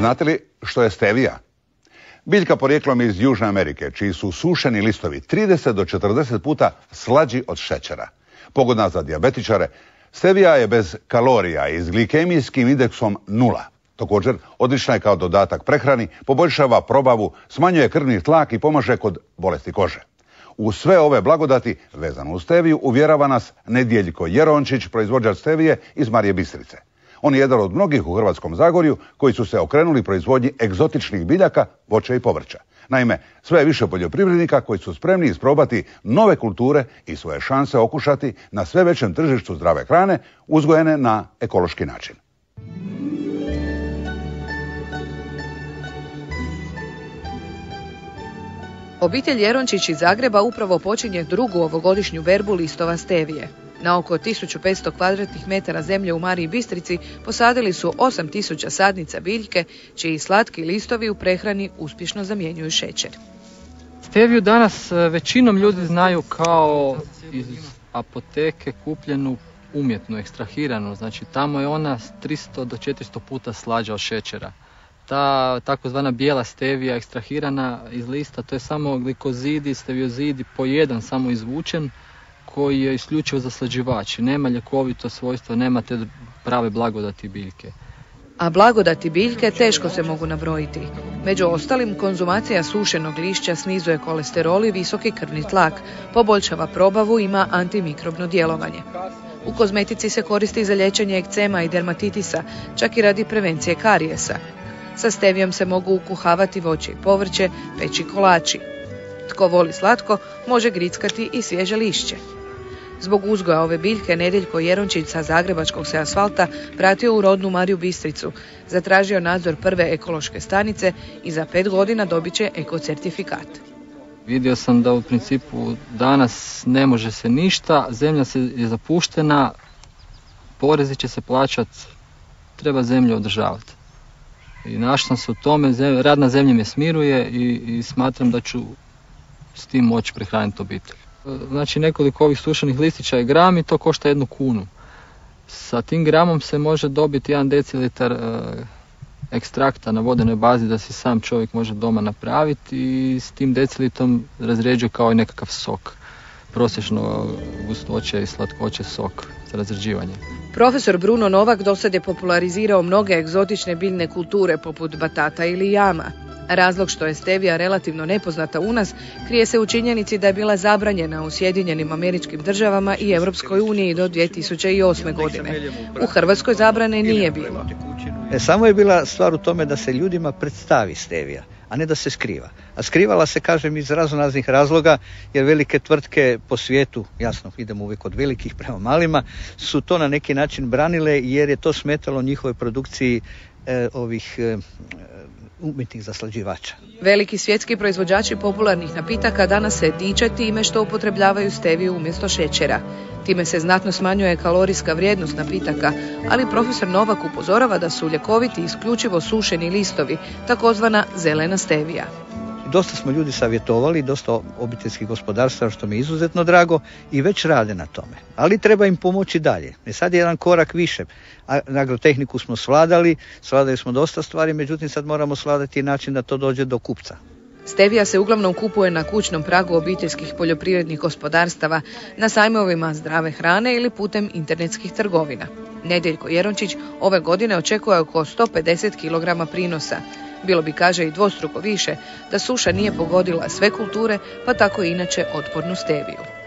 Znate li što je stevija? Biljka porijeklom iz Južne Amerike, čiji su sušeni listovi 30 do 40 puta slađi od šećera. Pogodna za dijabetičare, stevija je bez kalorija i s glikemijskim indeksom 0. Također, odlična je kao dodatak prehrani, poboljšava probavu, smanjuje krvni tlak i pomaže kod bolesti kože. U sve ove blagodati, vezano uz steviju, uvjerava nas Nedjeljko Jerončić, proizvođač stevije iz Marije Bistrice. On je jedan od mnogih u Hrvatskom Zagorju koji su se okrenuli proizvodnji egzotičnih biljaka, voća i povrća. Naime, sve je više poljoprivrednika koji su spremni isprobati nove kulture i svoje šanse okušati na sve većem tržištu zdrave hrane, uzgojene na ekološki način. Obitelj Jerončić iz Zagreba upravo počinje drugu ovogodišnju berbu listova stevije. Na oko 1500 kvadratnih metara zemlje u Mariji Bistrici posadili su 8000 sadnica biljke, čiji slatki listovi u prehrani uspješno zamjenjuju šećer. Steviju danas većinom ljudi znaju kao iz apoteke kupljenu umjetno, ekstrahiranu. Znači tamo je ona 300 do 400 puta slađa od šećera. Ta takozvana bijela stevija ekstrahirana iz lista, to je samo glikozidi, steviozidi po jedan samo izvučen, koji je isključivo zaslađivač. Nema ljekovito svojstvo, nema te prave blagodati biljke. A blagodati biljke teško se mogu nabrojiti. Među ostalim, konzumacija sušenog lišća snizuje kolesterol i visoki krvni tlak, poboljšava probavu, ima antimikrobno djelovanje. U kozmetici se koristi za liječenje ekcema i dermatitisa, čak i radi prevencije karijesa. Sa stevijom se mogu ukuhavati voće i povrće, peći kolači. Tko voli slatko, može grickati i svježe lišće. Zbog uzgoja ove biljke, Nedjeljko Jerončić sa zagrebačkog se asfalta vratio u rodnu Mariju Bistricu, zatražio nadzor prve ekološke stanice i za 5 godina dobit će ekocertifikat. Vidio sam da u principu danas ne može se ništa, zemlja je zapuštena, porezi će se plaćati, treba zemlju održavati. I našao sam se u tome, rad na zemlji me smiruje i smatram da ću s tim moći prehraniti obitelj. Znači nekoliko ovih sušenih listića je gram i to košta 1 kunu. Sa tim gramom se može dobiti 1 decilitar ekstrakta na vodenoj bazi da si sam čovjek može doma napraviti i s tim decilitrom razređuje kao i nekakav sok. Prosječno gustoće i slatkoće sok za razređivanje. Profesor Bruno Novak dosad je popularizirao mnoge egzotične biljne kulture poput batata ili jama. Razlog što je stevija relativno nepoznata u nas krije se u činjenici da je bila zabranjena u Sjedinjenim Američkim Državama i Europskoj uniji do 2008. godine. U Hrvatskoj zabrane nije bilo. Samo je bila stvar u tome da se ljudima predstavi stevija, a ne da se skriva. A skrivala se, kažem, iz raznoraznih razloga, jer velike tvrtke po svijetu, jasno, idemo uvijek od velikih prema malima, su to na neki način branile jer je to smetalo njihovoj produkciji ovih umjetnih zaslađivača. Veliki svjetski proizvođači popularnih napitaka danas se diče time što upotrebljavaju steviju umjesto šećera. Time se znatno smanjuje kalorijska vrijednost napitaka, ali profesor Novak upozorava da su ljekoviti isključivo sušeni listovi, takozvana zelena stevija. Dosta smo ljudi savjetovali, dosta obiteljskih gospodarstva, što mi je izuzetno drago, i već rade na tome. Ali treba im pomoći dalje. Sad je jedan korak više. Agrotehniku smo svladali smo dosta stvari, međutim sad moramo svladati način da to dođe do kupca. Stevija se uglavnom kupuje na kućnom pragu obiteljskih poljoprivrednih gospodarstava, na sajmovima zdrave hrane ili putem internetskih trgovina. Nedjeljko Jerončić ove godine očekuje oko 150 kg prinosa. Bilo bi, kaže, i dvostruko više da suša nije pogodila sve kulture, pa tako i inače otpornu steviju.